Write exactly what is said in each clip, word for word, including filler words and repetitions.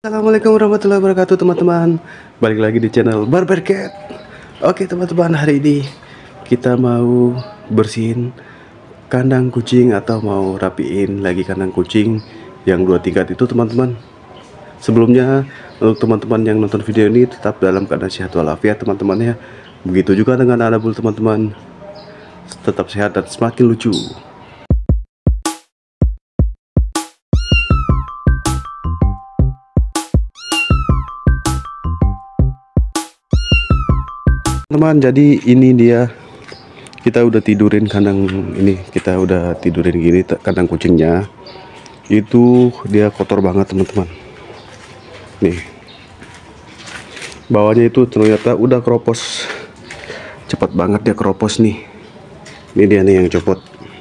Assalamualaikum warahmatullahi wabarakatuh teman-teman. Balik lagi di channel Barber Cat. Oke teman-teman, hari ini kita mau bersihin kandang kucing atau mau rapiin lagi kandang kucing yang dua tingkat itu teman-teman. Sebelumnya untuk teman-teman yang nonton video ini tetap dalam keadaan sehat walafiat teman-teman ya. Begitu juga dengan Anabul teman-teman, tetap sehat dan semakin lucu. Teman, jadi ini dia, kita udah tidurin kandang ini, kita udah tidurin gini kandang kucingnya. Itu dia kotor banget teman-teman. Nih, bawahnya itu ternyata udah keropos, cepat banget dia keropos nih. Ini dia nih yang copot,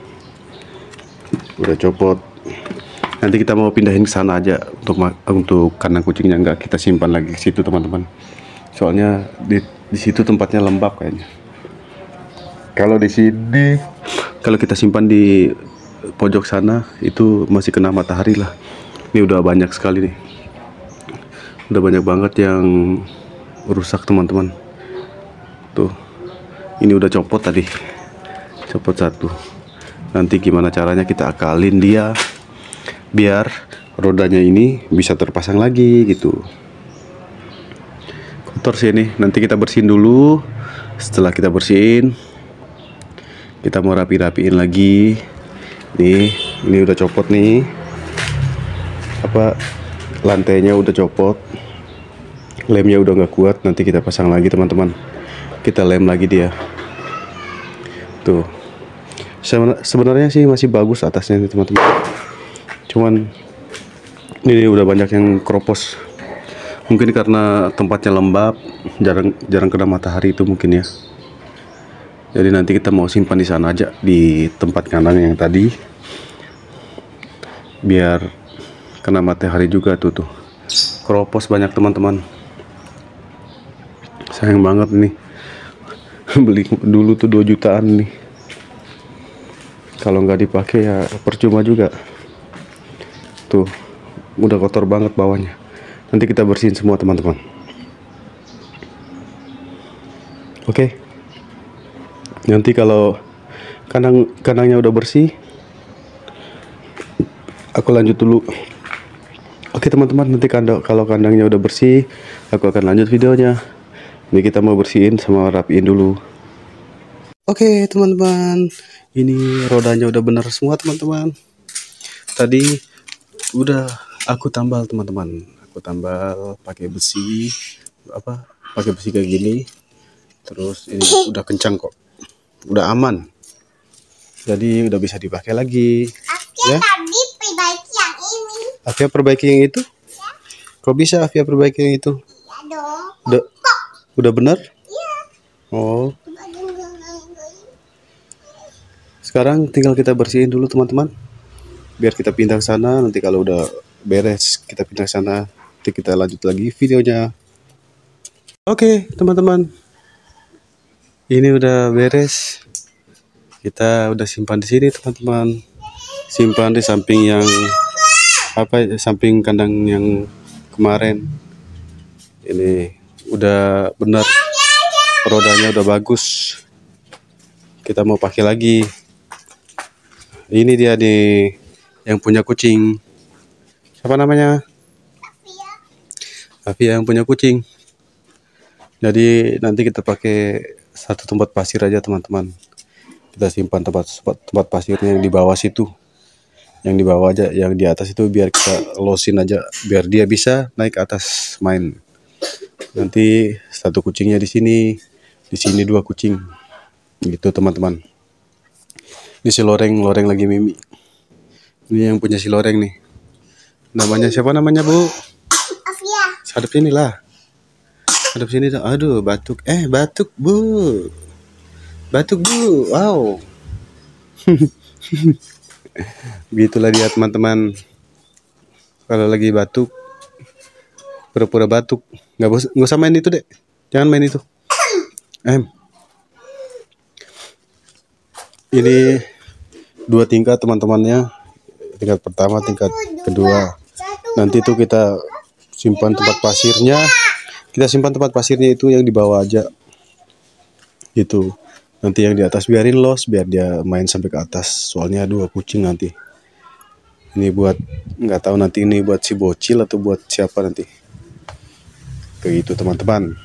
udah copot. Nanti kita mau pindahin ke sana aja untuk untuk kandang kucingnya, nggak kita simpan lagi ke situ teman-teman. Soalnya di di situ tempatnya lembab kayaknya. Kalau di sini, kalau kita simpan di pojok sana itu masih kena matahari lah. Ini udah banyak sekali nih, udah banyak banget yang rusak teman-teman. Tuh, ini udah copot tadi, copot satu. Nanti gimana caranya kita akalin dia biar rodanya ini bisa terpasang lagi gitu. Kotor sih ini, nanti kita bersihin dulu. Setelah kita bersihin, kita mau rapi-rapiin lagi. Nih, ini udah copot nih, apa lantainya udah copot, lemnya udah nggak kuat. Nanti kita pasang lagi teman-teman, kita lem lagi dia. Tuh, sebenarnya sih masih bagus atasnya nih teman-teman, cuman ini udah banyak yang keropos. Mungkin karena tempatnya lembab, jarang jarang kena matahari itu mungkin ya. Jadi nanti kita mau simpan di sana aja, di tempat kandang yang tadi, biar kena matahari juga. Tuh tuh keropos banyak teman-teman. Sayang banget nih, beli dulu tuh dua jutaan nih, kalau nggak dipakai ya percuma juga. Tuh udah kotor banget bawahnya. Nanti kita bersihin semua teman-teman. Oke, nanti kalau kandang kandangnya udah bersih, aku lanjut dulu. Oke teman-teman, nanti kandang kalau kandangnya udah bersih, aku akan lanjut videonya. Ini kita mau bersihin sama rapiin dulu. Oke teman-teman, ini rodanya udah benar semua teman-teman. Tadi udah aku tambal teman-teman. Aku tambal pakai besi, apa pakai besi kayak gini. Terus ini udah kencang kok, udah aman, jadi udah bisa dipakai lagi. Afia ya? Tadi perbaiki yang ini. Afia perbaiki yang itu? Ya. Kok bisa Afia perbaiki yang itu? Ya dong. Udah, udah benar? Iya. Oh. Sekarang tinggal kita bersihin dulu teman-teman, biar kita pindah ke sana. Nanti kalau udah beres kita pindah ke sana, nanti kita lanjut lagi videonya. Oke teman-teman, ini udah beres. Kita udah simpan di sini teman-teman, simpan di samping yang apa, samping kandang yang kemarin. Ini udah benar, rodanya udah bagus. Kita mau pakai lagi. Ini dia nih yang punya kucing. Siapa namanya? Afia. Afia yang punya kucing. Jadi nanti kita pakai satu tempat pasir aja teman-teman. Kita simpan tempat tempat pasirnya yang di bawah situ. Yang di bawah aja, yang di atas itu biar kita losin aja, biar dia bisa naik ke atas main. Nanti satu kucingnya di sini, di sini dua kucing. Gitu teman-teman. Ini si Loreng, Loreng lagi mimi. Ini yang punya si Loreng nih. Namanya siapa namanya, Bu? Afia. Hadap sini lah. Hadap sini tuh. Aduh, batuk. Eh, batuk, Bu. Batuk, Bu. Wow. Begitulah dia teman-teman. Kalau lagi batuk, pura-pura batuk. Nggak bos, nggak usah main itu, Dek. Jangan main itu. Em. Ini dua tingkat teman-temannya, tingkat pertama, tingkat kedua. Nanti tuh kita simpan tempat pasirnya. Kita simpan tempat pasirnya itu yang di bawah aja. Gitu. Nanti yang di atas biarin los, biar dia main sampai ke atas. Soalnya dua kucing nanti. Ini buat, nggak tahu nanti ini buat si bocil atau buat siapa nanti. Kayak gitu teman-teman.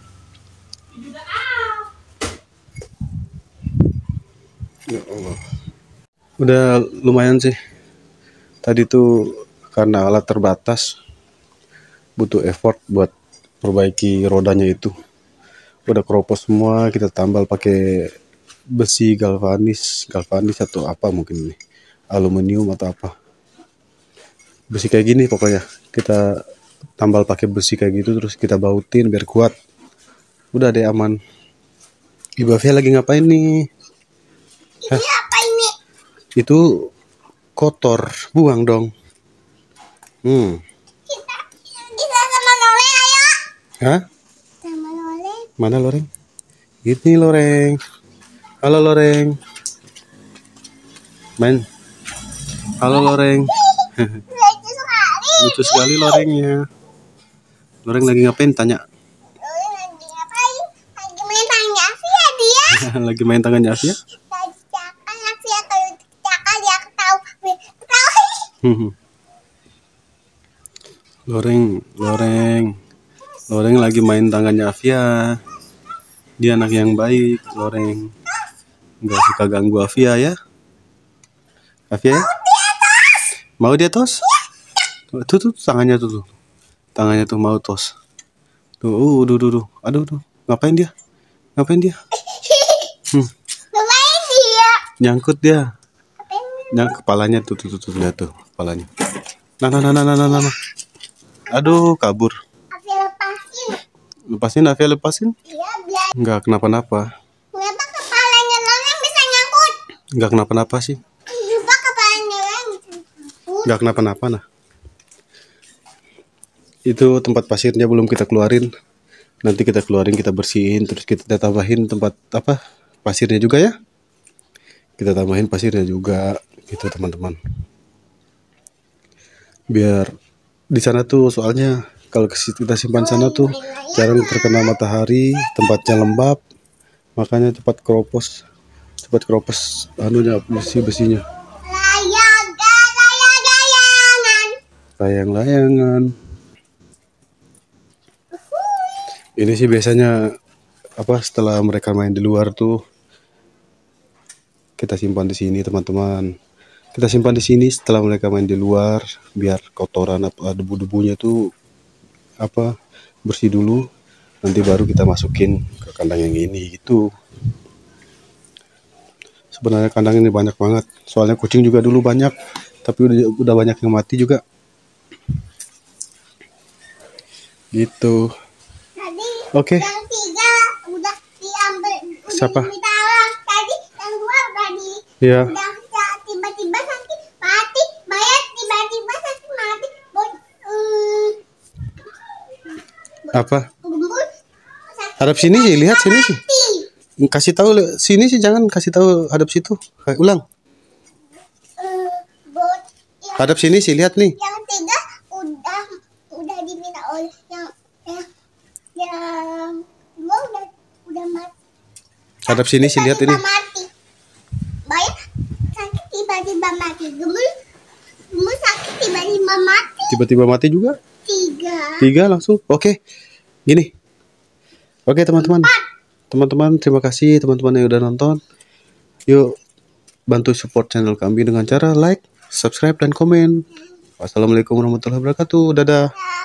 Ya Allah. Udah lumayan sih. Tadi tuh karena alat terbatas, butuh effort buat perbaiki rodanya itu. Udah keropos semua, kita tambal pakai besi galvanis, galvanis atau apa mungkin ini, aluminium atau apa. Besi kayak gini pokoknya. Kita tambal pakai besi kayak gitu, terus kita bautin biar kuat. Udah deh aman. Ibu Afia lagi ngapain nih? Hah? Ini apa ini? Itu kotor, buang dong. Hmm. Kita kita sama Lore ayo. Hah? Sama Lore. Mana Loreng? Ini Loreng. Halo Loreng. Main. Halo Loreng. Lucu sekali. Lucu sekali Lorengnya. Loreng lagi ngapain tanya? Lore lagi ngapain? Lagi main tanya Afia dia. Lagi main tangannya Afia? Lagi cakal Afia, kalau cakal dia ketawa. Ketawa. Loreng, Loreng. Loreng lagi main tangannya Afia. Dia anak yang baik, Loreng. Nggak suka ganggu Afia ya. Afia ya? Mau dia tos? Tuh tuh tangannya tuh, tuh. Tangannya tuh mau tos. Tuh, uh, duh, duh, duh. Aduh, duh. Ngapain dia? Ngapain dia? Hmm, Ngapain dia? nyangkut dia. Ngapain? Yang kepalanya tuh, tuh, tuh, tuh, lihat tuh kepalanya. Nah, nah, nah, nah, nah, nah, nah. Aduh, kabur. Afia lepasin. Lepasin, Afia lepasin. Iya, biar Nggak kenapa-napa. kenapa kepalanya Lore bisa nyangkut? Nggak kenapa-napa sih. Kenapa kepalanya Lore bisa nyangkut? Nggak kenapa-napa nah. Itu tempat pasirnya belum kita keluarin. Nanti kita keluarin, kita bersihin, terus kita tambahin tempat apa pasirnya juga ya. Kita tambahin pasirnya juga, gitu teman-teman. Biar di sana tuh soalnya kalau kita simpan sana tuh jarang terkena matahari, tempatnya lembab, makanya cepat keropos, cepat keropos anunya besi besinya. Layaga, layang-layangan. Layang-layangan. Ini sih biasanya apa setelah mereka main di luar tuh kita simpan di sini teman-teman. Kita simpan di sini setelah mereka main di luar biar kotoran apa debu-debunya tuh apa bersih dulu. Nanti baru kita masukin ke kandang yang ini gitu. Sebenarnya kandang ini banyak banget. Soalnya kucing juga dulu banyak, tapi udah udah banyak yang mati juga. Gitu. Tadi Oke. yang tiga udah diambil, udah Siapa? ditaruh. Tadi yang dua udah di, Iya. udah tiba-tiba sakit mati, bayar tiba-tiba sakit mati. Bot, hmm, Apa? gembul, sakit Hadap sini sih, lihat sini sih. mati. Kasih tahu sini sih, jangan kasih tahu hadap situ. Kayak ulang. Eh, bot, yang, Hadap sini sih, lihat nih. yang tiga udah udah diminta oleh yang yang yang dua udah udah mati. Hadap sini sih, lihat ini. Tiba-tiba mati. Bayar sakit tiba-tiba mati. Gemul, gemul sakit tiba-tiba mati. Tiba-tiba mati juga. Tiga. Tiga langsung. Oke. Gini. Oke teman-teman. Teman-teman terima kasih teman-teman yang udah nonton. Yuk bantu support channel kami dengan cara like, subscribe dan komen. Wassalamualaikum warahmatullahi wabarakatuh. Dadah.